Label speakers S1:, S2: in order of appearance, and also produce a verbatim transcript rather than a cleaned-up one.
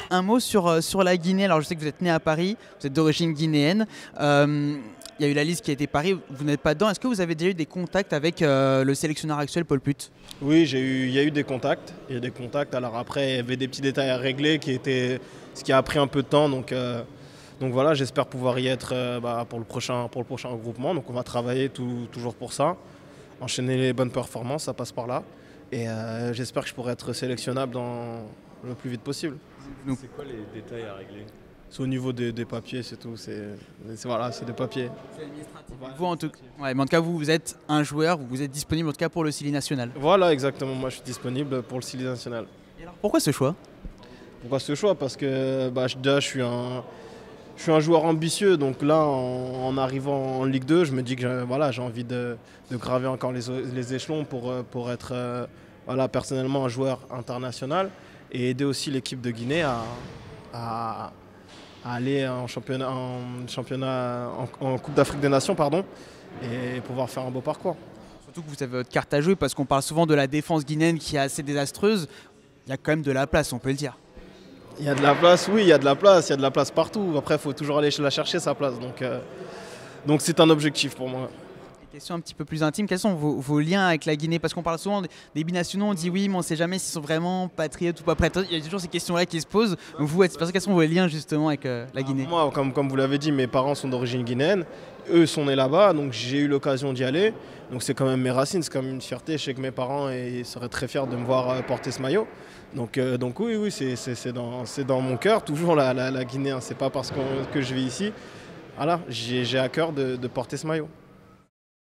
S1: Un mot sur, euh, sur la Guinée. Alors je sais que vous êtes né à Paris, vous êtes d'origine guinéenne. Euh, Il y a eu la liste qui a été Paris, vous n'êtes pas dedans. Est-ce que vous avez déjà eu des contacts avec euh, le sélectionneur actuel, Paul Put?
S2: Oui, j'ai eu, il y a eu des contacts. Il y a des contacts. Alors après, il y avait des petits détails à régler qui étaient, ce qui a pris un peu de temps. Donc, euh, donc voilà, j'espère pouvoir y être euh, bah, pour, le prochain, pour le prochain regroupement. Donc on va travailler tout, toujours pour ça. Enchaîner les bonnes performances, ça passe par là. Et euh, j'espère que je pourrai être sélectionnable dans le plus vite possible.
S3: C'est quoi les détails à régler?
S2: C'est au niveau des, des papiers, c'est tout. C'est voilà, c'est des papiers.
S1: Vous, en tout, ouais, mais en tout cas, vous, vous êtes un joueur, vous êtes disponible en tout cas pour le Sili national.
S2: Voilà, exactement. Moi, je suis disponible pour le Sili national.
S1: Et alors, pourquoi ce choix?
S2: Pourquoi ce choix? Parce que bah, déjà, je suis un, je suis un joueur ambitieux. Donc là, en, en arrivant en Ligue deux, je me dis que voilà, j'ai envie de, de graver encore les, les échelons pour, pour être euh, voilà, personnellement un joueur international et aider aussi l'équipe de Guinée à, à, à aller en championnat, en, championnat, en, en Coupe d'Afrique des Nations pardon, et pouvoir faire un beau parcours.
S1: Surtout que vous avez votre carte à jouer parce qu'on parle souvent de la défense guinéenne qui est assez désastreuse. Il y a quand même de la place, on peut le dire.
S2: Il y a de la place, oui, il y a de la place, il y a de la place partout. Après, il faut toujours aller la chercher, sa place. Donc, euh, donc c'est un objectif pour moi.
S1: Question un petit peu plus intime, quels sont vos, vos liens avec la Guinée? Parce qu'on parle souvent des, des binationaux, on dit oui, mais on ne sait jamais s'ils sont vraiment patriotes ou pas patriotes. Il y a toujours ces questions-là qui se posent. Donc vous, quels sont vos liens justement avec euh, la Guinée?
S2: Moi, comme, comme vous l'avez dit, mes parents sont d'origine guinéenne. Eux sont nés là-bas, donc j'ai eu l'occasion d'y aller. Donc c'est quand même mes racines, c'est quand même une fierté. Je sais que mes parents ils seraient très fiers de me voir euh, porter ce maillot. Donc, euh, donc oui, oui, c'est dans, dans mon cœur, toujours la, la, la Guinée. Hein. C'est pas parce que je vis ici. Voilà, j'ai à cœur de, de porter ce maillot.